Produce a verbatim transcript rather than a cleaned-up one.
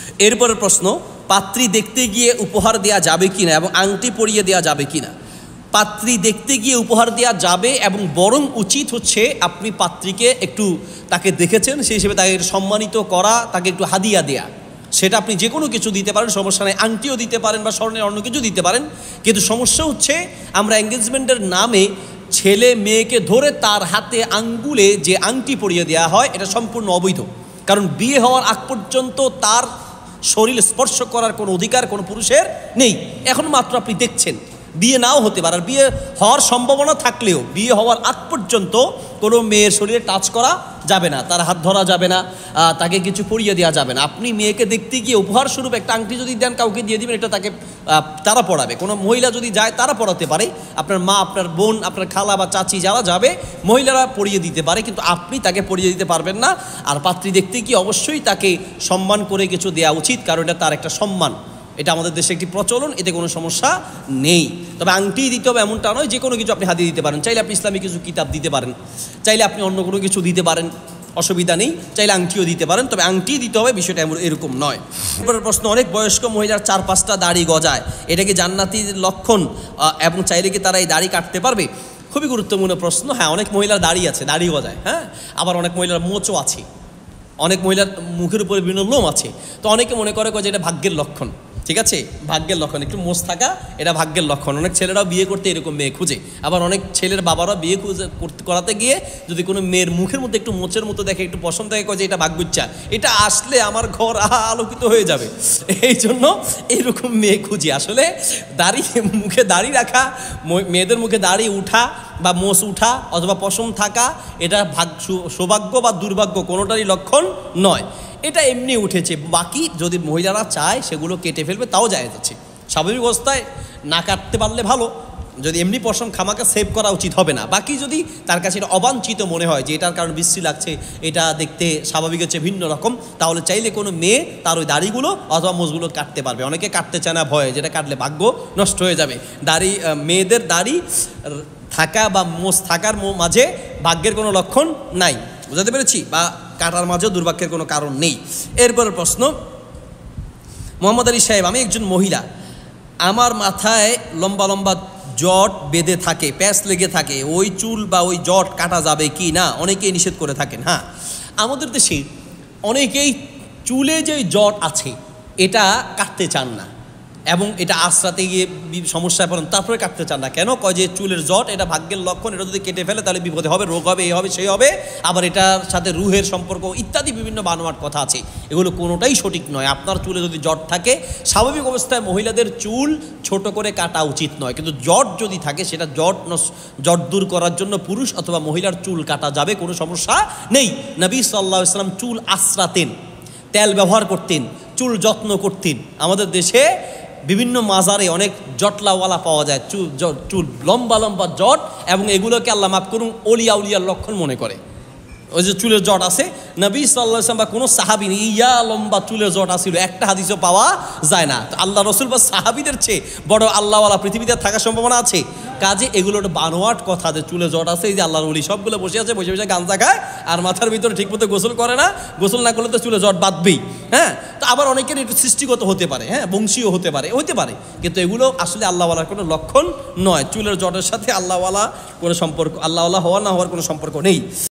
এরপরের প্রশ্ন, পাত্রী দেখতে গিয়ে উপহার দেওয়া যাবে কিনা এবং আংটি পরিয়ে দেওয়া যাবে কিনা। পাত্রী দেখতে গিয়ে উপহার দেওয়া যাবে এবং বরং উচিত হচ্ছে আপনি পাত্রীকে একটু তাকে দেখেছেন সেই হিসেবে তাকে সম্মানিত করা, তাকে একটু হাদিয়া দেয়া। সেটা আপনি যে কোনো কিছু দিতে পারেন, সমস্যা নেই, আংটিও দিতে পারেন বা স্বর্ণের অন্য কিছু দিতে পারেন। কিন্তু সমস্যা হচ্ছে আমরা এঙ্গেজমেন্টের নামে ছেলে মেয়েকে ধরে তার হাতে আঙ্গুলে যে আংটি পরিয়ে দেওয়া হয় এটা সম্পূর্ণ অবৈধ। কারণ বিয়ে হওয়ার আগ পর্যন্ত তার শরীর স্পর্শ করার কোনো অধিকার কোনো পুরুষের নেই। এখন মাত্র আপনি দেখছেন, বিয়ে নাও হতে পারে, আর বিয়ে হওয়ার সম্ভাবনা থাকলেও বিয়ে হওয়ার আগ পর্যন্ত কোনো মেয়ের শরীরে টাচ করা যাবে না, তার হাত ধরা যাবে না, তাকে কিছু পরিয়ে দেওয়া যাবে না। আপনি মেয়েকে দেখতে গিয়ে উপহার স্বরূপ একটা আংটি যদি দেন, কাউকে দিয়ে দিবেন, এটা তাকে তারা পড়াবে। কোনো মহিলা যদি যায় তারা পড়াতে পারে, আপনার মা, আপনার বোন, আপনার খালা বা চাচি যারা যাবে মহিলারা পরিয়ে দিতে পারে, কিন্তু আপনি তাকে পরিয়ে দিতে পারবেন না। আর পাত্রী দেখতে গিয়ে অবশ্যই তাকে সম্মান করে কিছু দেওয়া উচিত, কারণ এটা তার একটা সম্মান। এটা আমাদের দেশে একটি প্রচলন, এতে কোনো সমস্যা নেই। তবে আংটি দিতে হবে এমনটা নয়, যে কোনো কিছু আপনি হাতিয়ে দিতে পারেন। চাইলে আপনি ইসলামিক কিছু কিতাব দিতে পারেন, চাইলে আপনি অন্য কোনো কিছু দিতে পারেন, অসুবিধা নেই। চাইলে আংটিও দিতে পারেন, তবে আংটি দিতে হবে, বিষয়টা এরকম নয়। এরপরের প্রশ্ন, অনেক বয়স্ক মহিলার চার পাঁচটা দাড়ি গজায়, এটা কি জান্নাতির লক্ষণ এবং চাইলে কি তারা এই দাড়ি কাটতে পারবে? খুবই গুরুত্বপূর্ণ প্রশ্ন। হ্যাঁ, অনেক মহিলার দাড়ি আছে, দাড়ি গজায়, হ্যাঁ, আবার অনেক মহিলার মোচও আছে, অনেক মহিলার মুখের উপরে বিভিন্ন লোম আছে। তো অনেকে মনে করে যে এটা ভাগ্যের লক্ষণ। ঠিক আছে, ভাগ্যের লক্ষণ, একটু মোচ থাকা এটা ভাগ্যেের লক্ষণ। অনেক ছেলেরাও বিয়ে করতে এরকম মেয়ে খুঁজে, আবার অনেক ছেলের বাবারা বিয়ে খুঁজে করাতে গিয়ে যদি কোনো মেয়ের মুখের মধ্যে একটু মোচের মতো দেখে, একটু পছন্দ থাকে, যে এটা ভাগ্যিচ্ছা, এটা আসলে আমার ঘর আহা আলোকিত হয়ে যাবে, এই জন্য এইরকম মেয়ে খুঁজি। আসলে দাড়ি, মুখে দাড়ি রাখা, মেয়েদের মুখে দাড়ি উঠা বা মোচ উঠা অথবা পশম থাকা এটা ভাগ্য, সৌভাগ্য বা দুর্ভাগ্য কোনোটারই লক্ষণ নয়। এটা এমনি উঠেছে। বাকি যদি মহিলারা চায় সেগুলো কেটে ফেলবে, তাও যায় যাচ্ছে। স্বাভাবিক অবস্থায় না কাটতে পারলে ভালো, যদি এমনি পশম খামাকা সেভ করা উচিত হবে না। বাকি যদি তার কাছে এটা অবাঞ্ছিত মনে হয় যে এটার কারণ বিশ্রী লাগছে, এটা দেখতে স্বাভাবিক হচ্ছে ভিন্ন রকম, তাহলে চাইলে কোনো মেয়ে তার ওই দাড়িগুলো অথবা মোচগুলো কাটতে পারবে। অনেকে কাটতে চায় না ভয়ে, যেটা কাটলে ভাগ্য নষ্ট হয়ে যাবে। দাড়ি, মেয়েদের দাড়ি থাকা বা মোচ থাকার মাঝে ভাগ্যের কোনো লক্ষণ নাই, বুঝাতে পেরেছি? বা কাটার মাঝেও দুর্ভাগ্যের কোনো কারণ নেই। এরপরের প্রশ্ন, মোহাম্মদ আলী সাহেব, আমি একজন মহিলা, আমার মাথায় লম্বা লম্বা জট বেঁধে থাকে, প্যাঁচ লেগে থাকে, ওই চুল বা ওই জট কাটা যাবে কি না? অনেকেই নিষেধ করে থাকেন। হ্যাঁ, আমাদের দেশে অনেকেই চুলে যে জট আছে এটা কাটতে চান না, এবং এটা আশ্রাতে গিয়ে সমস্যায় পড়েন, তারপরে কাটতে চান না। কেন? কয় যে চুলের জট এটা ভাগ্যের লক্ষণ, এটা যদি কেটে ফেলে তাহলে বিপদে হবে, রোগ হবে, এই হবে, সেই হবে, আবার এটার সাথে রুহের সম্পর্ক ইত্যাদি বিভিন্ন বানোয়াট কথা আছে। এগুলো কোনোটাই সঠিক নয়। আপনার চুলে যদি জট থাকে, স্বাভাবিক অবস্থায় মহিলাদের চুল ছোট করে কাটা উচিত নয়, কিন্তু জট যদি থাকে সেটা জট জট দূর করার জন্য পুরুষ অথবা মহিলার চুল কাটা যাবে, কোনো সমস্যা নেই। নবী সাল্লাল্লাহু আলাইহি ওয়াসাল্লাম চুল আশ্রাতেন, তেল ব্যবহার করতেন, চুল যত্ন করতেন। আমাদের দেশে বিভিন্ন মাজারে অনেক জটলাওয়ালা পাওয়া যায়, চুল চুল লম্বা লম্বা জট, এবং এগুলোকে আল্লাহ মাফ করুন ওলিয়া উলিয়ার লক্ষণ মনে করে। ওই যে চুলের জট আছে, নবী সাল্লাল্লাহু আলাইহি ওয়াসাল্লাম বা কোনো সাহাবী ইয়া লম্বা চুলের জট আসিল, একটা হাদিসও পাওয়া যায় না। তো আল্লাহ রসুল বা সাহাবীদের চেয়ে বড় আল্লাহওয়ালা পৃথিবীতে থাকার সম্ভাবনা আছে? কাজে এগুলো একটা বানোয়াট কথা যে চুলে জট আছে, এই যে আল্লাহর ওলি সবগুলো বসে আছে, বসে বসে গাঁজা খায় আর মাথার ভিতরে ঠিকমতো গোসল করে না, গোসল না করলে তো চুলে জট বাঁধবেই। হ্যাঁ, তো আবার অনেকের একটু সৃষ্টিগত হতে পারে, হ্যাঁ, বংশীয় হতে পারে, হতে পারে, কিন্তু এগুলো আসলে আল্লাহওয়ালার কোনো লক্ষণ নয়। চুলের জটের সাথে আল্লাহওয়ালা কোনো সম্পর্ক, আল্লাহওয়ালা হওয়া না হওয়ার কোনো সম্পর্ক নেই।